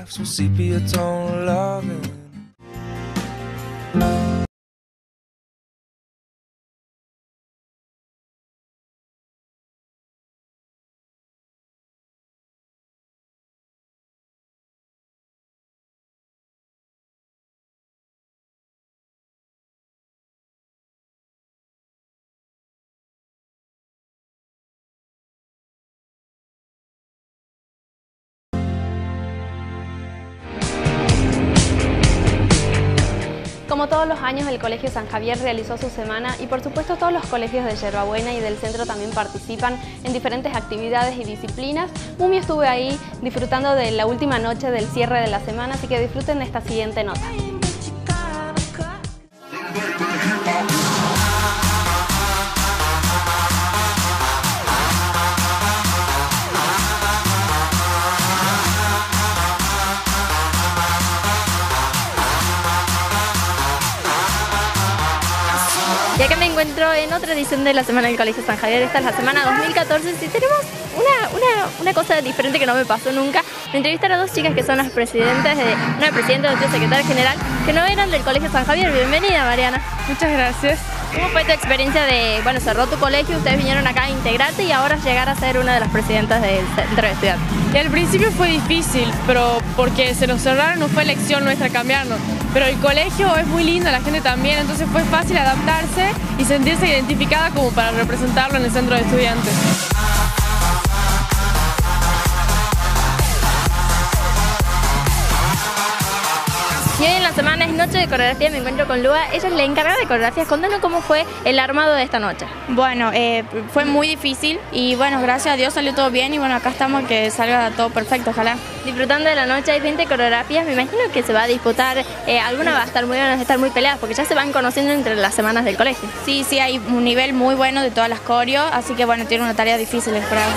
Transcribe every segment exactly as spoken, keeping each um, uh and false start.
some sepia tone loving. Como todos los años, el Colegio San Javier realizó su semana y por supuesto todos los colegios de Yerbabuena y del centro también participan en diferentes actividades y disciplinas. Mumi estuve ahí disfrutando de la última noche del cierre de la semana, así que disfruten de esta siguiente nota. Y acá me encuentro en otra edición de la Semana del Colegio San Javier. Esta es la semana dos mil catorce y tenemos una, una, una cosa diferente que no me pasó nunca. Me entrevistaron a dos chicas que son las presidentes, de, una presidenta y otra secretaria general, que no eran del Colegio San Javier. Bienvenida, Mariana. Muchas gracias. ¿Cómo fue tu experiencia de, bueno, cerró tu colegio, ustedes vinieron acá a integrarte y ahora llegar a ser una de las presidentas del centro de estudiantes? Y al principio fue difícil, pero porque se nos cerraron no fue elección nuestra cambiarnos. Pero el colegio es muy lindo, la gente también, entonces fue fácil adaptarse y sentirse identificada como para representarlo en el centro de estudiantes. Y hoy en la semana es noche de coreografía, me encuentro con Lua, ella es la encargada de coreografías. Contanos cómo fue el armado de esta noche. Bueno, eh, fue muy difícil y bueno, gracias a Dios salió todo bien y bueno, acá estamos que salga todo perfecto, ojalá. Disfrutando de la noche, hay veinte coreografías, me imagino que se va a disputar, eh, alguna va a estar muy van a estar muy peleadas porque ya se van conociendo entre las semanas del colegio. Sí, sí, hay un nivel muy bueno de todas las coreos, así que bueno, tiene una tarea difícil esperar.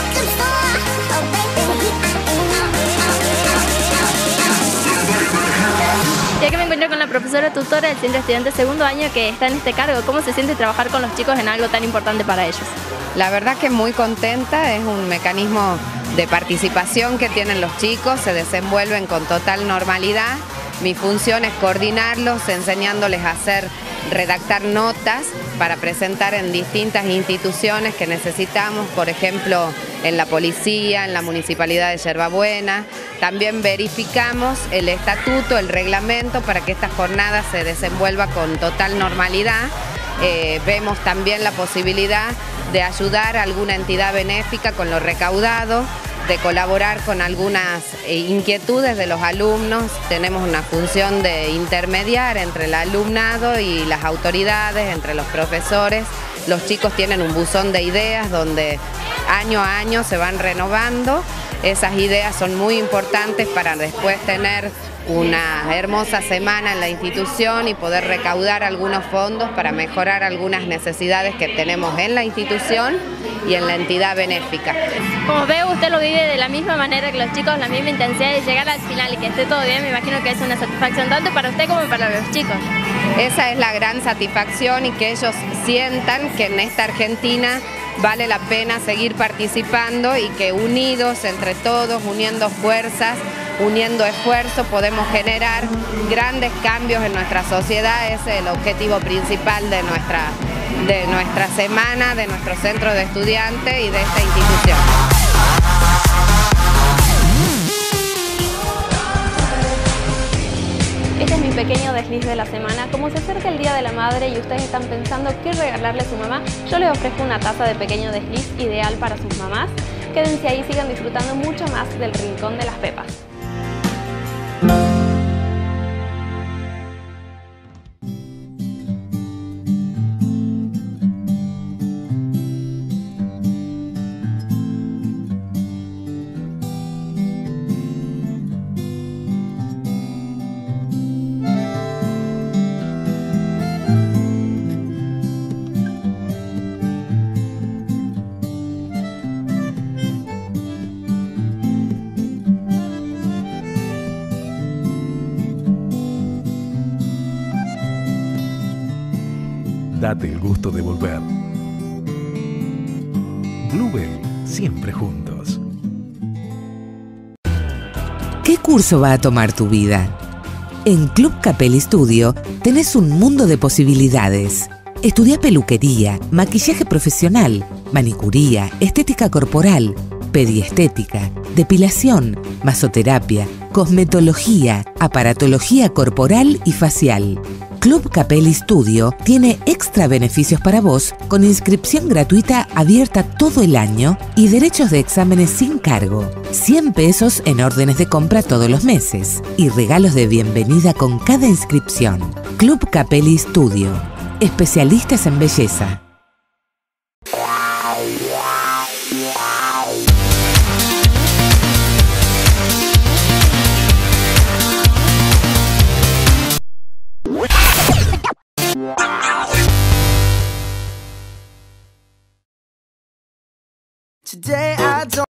Ya que me encuentro con la profesora tutora del Centro de Estudiantes segundo año que está en este cargo, ¿cómo se siente trabajar con los chicos en algo tan importante para ellos? La verdad que muy contenta, es un mecanismo de participación que tienen los chicos, se desenvuelven con total normalidad. Mi función es coordinarlos, enseñándoles a hacer, redactar notas para presentar en distintas instituciones que necesitamos, por ejemplo, en la policía, en la Municipalidad de Yerbabuena. También verificamos el estatuto, el reglamento para que esta jornada se desenvuelva con total normalidad. Eh, vemos también la posibilidad de ayudar a alguna entidad benéfica con lo recaudado, de colaborar con algunas inquietudes de los alumnos. Tenemos una función de intermediar entre el alumnado y las autoridades, entre los profesores. Los chicos tienen un buzón de ideas donde año a año se van renovando. Esas ideas son muy importantes para después tener una hermosa semana en la institución y poder recaudar algunos fondos para mejorar algunas necesidades que tenemos en la institución y en la entidad benéfica. Como veo, usted lo vive de la misma manera que los chicos, la misma intensidad de llegar al final y que esté todo bien. Me imagino que es una satisfacción tanto para usted como para los chicos. Esa es la gran satisfacción y que ellos sientan que en esta Argentina vale la pena seguir participando y que unidos entre todos, uniendo fuerzas, uniendo esfuerzo, podemos generar grandes cambios en nuestra sociedad. Ese es el objetivo principal de nuestra, de nuestra semana, de nuestro centro de estudiantes y de esta institución. Este es mi pequeño desliz de la semana. Como se acerca el Día de la Madre y ustedes están pensando qué regalarle a su mamá, yo les ofrezco una taza de pequeño desliz ideal para sus mamás. Quédense ahí y sigan disfrutando mucho más del Rincón de las Pepas. Date el gusto de volver. Bluebell, siempre juntos. ¿Qué curso va a tomar tu vida? En Club Capelli Studio tenés un mundo de posibilidades. Estudia peluquería, maquillaje profesional, manicuría, estética corporal, pediestética, depilación, masoterapia, cosmetología, aparatología corporal y facial. Club Capelli Studio tiene extra beneficios para vos con inscripción gratuita abierta todo el año y derechos de exámenes sin cargo. cien pesos en órdenes de compra todos los meses y regalos de bienvenida con cada inscripción. Club Capelli Studio. Especialistas en belleza.